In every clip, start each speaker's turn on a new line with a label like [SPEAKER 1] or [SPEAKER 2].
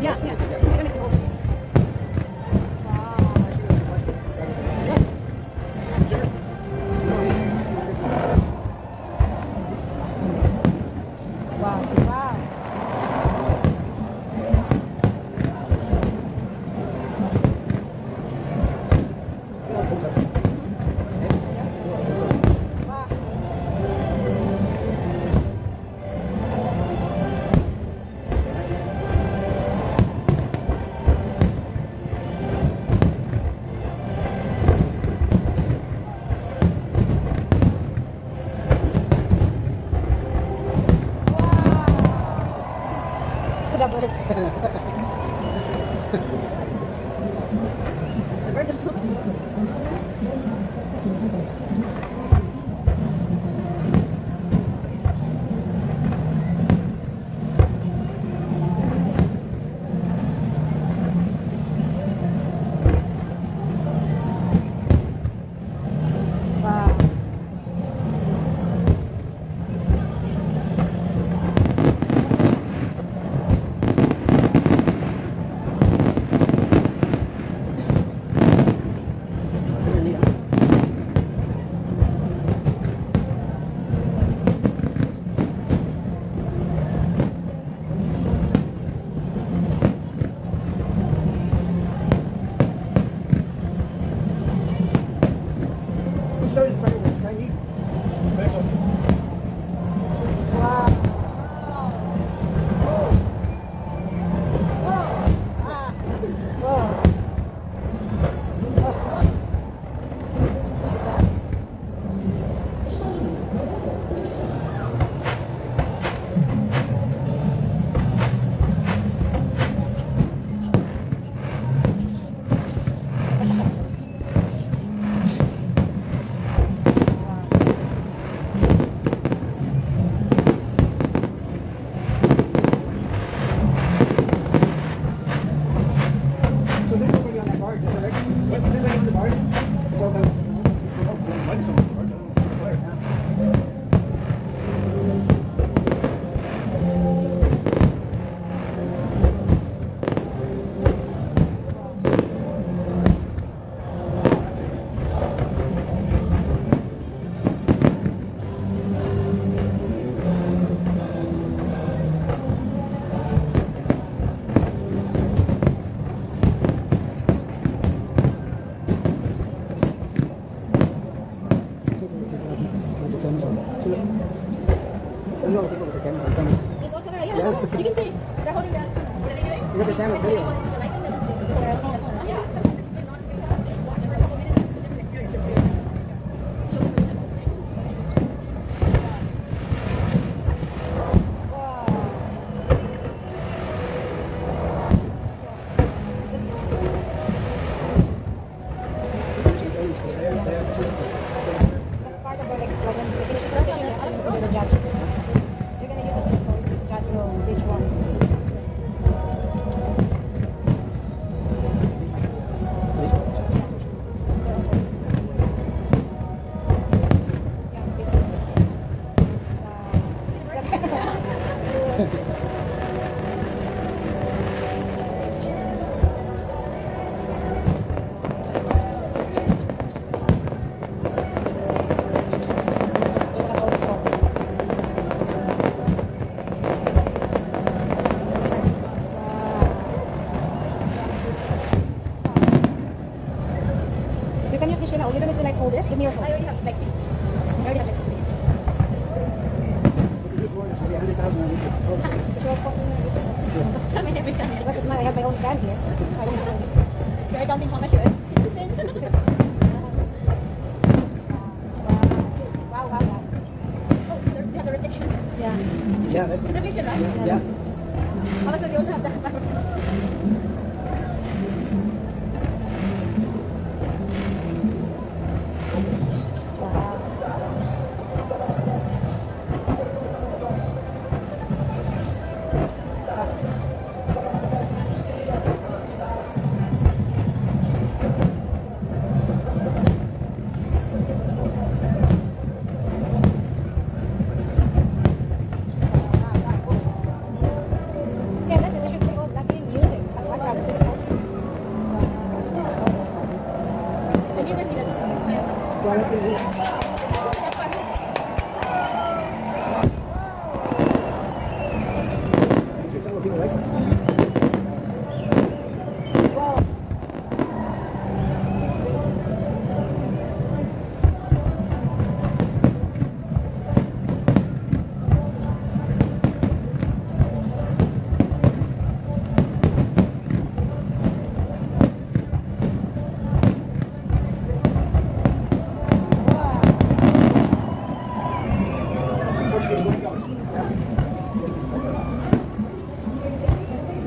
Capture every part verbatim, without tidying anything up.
[SPEAKER 1] Yeah, yeah. You don't need to hold it. Wow.
[SPEAKER 2] Sure.
[SPEAKER 1] Wow. Wow. Wow. Sudah bird. The bird is wow.
[SPEAKER 2] Who started fireworks? Chinese? Thanks.
[SPEAKER 1] Wow. Ah. Whoa.
[SPEAKER 2] So there's nobody on that barge, is that right? What, is anybody on the barge? It's all about, it's all about lights on the barge. I don't know if it's a fire. There's a lot of people with the cameras on camera.
[SPEAKER 3] It's on camera, yeah.
[SPEAKER 2] Yeah.
[SPEAKER 3] You can see. They're holding that. What are they doing?
[SPEAKER 2] You got the camera video.
[SPEAKER 3] The lighting doesn't stay. Yeah, sometimes it's good not to do that. Just watch for a couple minutes. It's a different experience. It's really show them the whole thing.
[SPEAKER 1] Wow. That's part of the like, like when they finish the thing, they're gonna do the judge. They're gonna use it for the judge will this one. Yeah, this one. Wow. They're gonna hold this one. You can use the Sheila. You don't need to like hold it. Give me your phone.
[SPEAKER 3] I already have Lexis. I already have Lexis minutes.
[SPEAKER 1] It's your cost in the
[SPEAKER 3] Kami every channel.
[SPEAKER 1] Because now I have my own stand here. So I don't have to.
[SPEAKER 3] You're counting how much you earn? sixty cents.
[SPEAKER 1] Wow, wow, wow.
[SPEAKER 3] Oh, there- you have the reflection.
[SPEAKER 1] Yeah.
[SPEAKER 2] Yeah, that's
[SPEAKER 3] The reflection, right?
[SPEAKER 2] Yeah, yeah.
[SPEAKER 3] Oh, so they also have the fireworks.
[SPEAKER 1] Yeah, that's it. They should put all that in music.
[SPEAKER 2] Tell what people like.
[SPEAKER 1] Well,
[SPEAKER 2] Portuguese white colors. Yeah.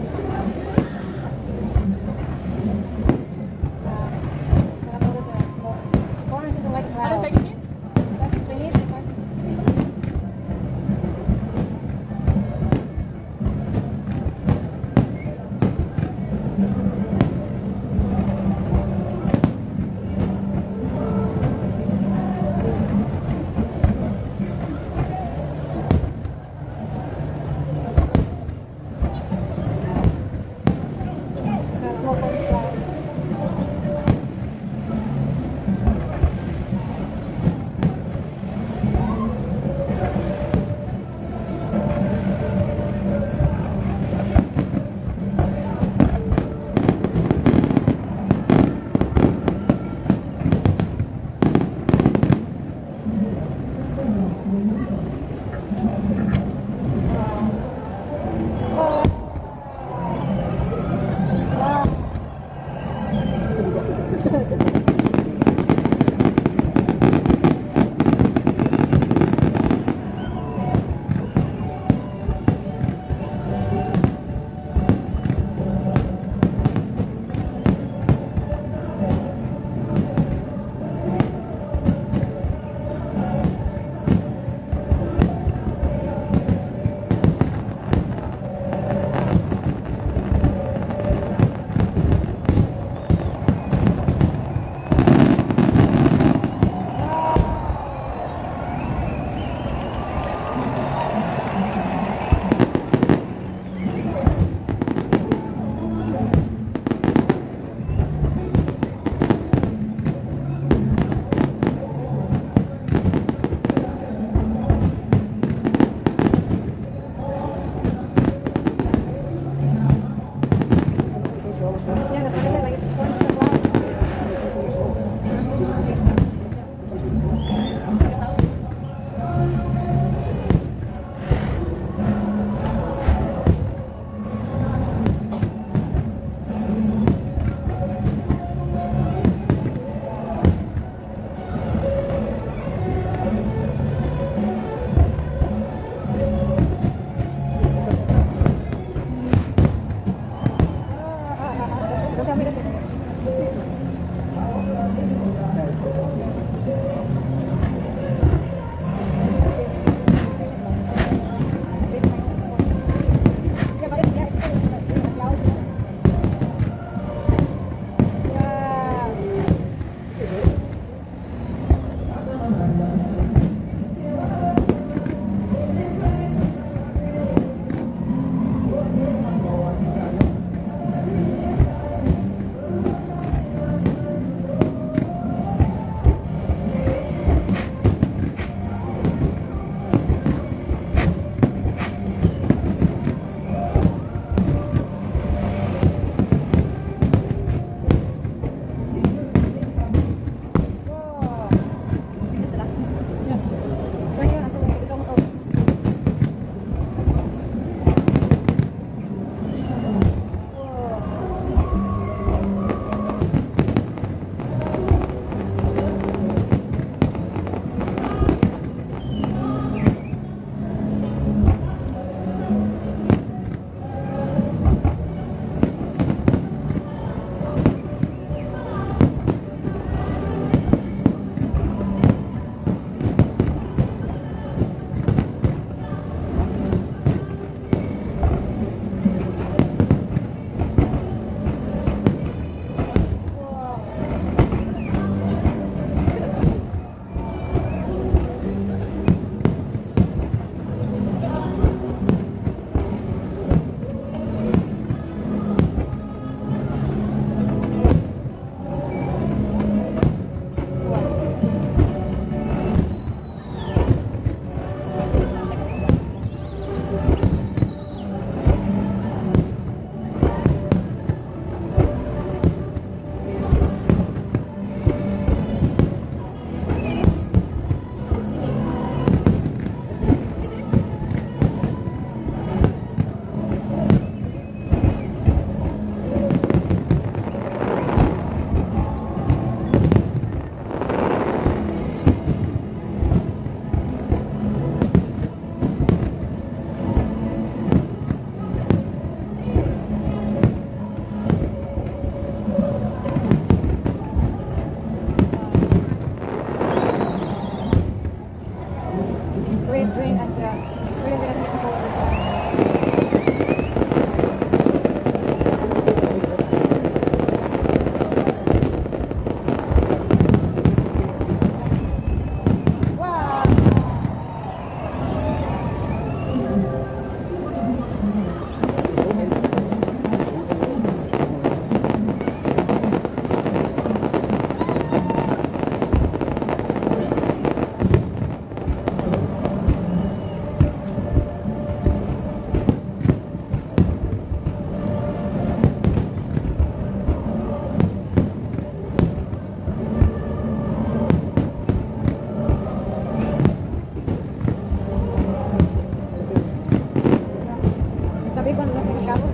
[SPEAKER 1] big one left for the shower.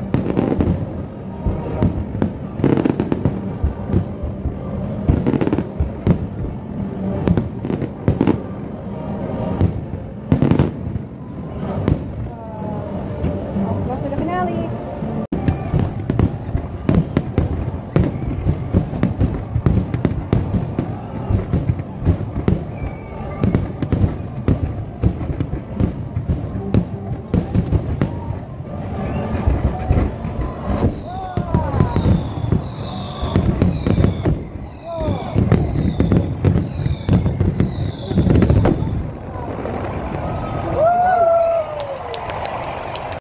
[SPEAKER 1] Uh, almost close to the finale.